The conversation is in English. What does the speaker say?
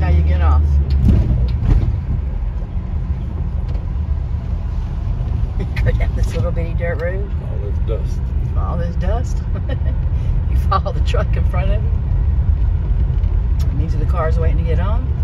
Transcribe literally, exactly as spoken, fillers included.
how you get off. Go down this little bitty dirt road. All this dust. All this dust. You follow the truck in front of you. And these are the cars waiting to get on.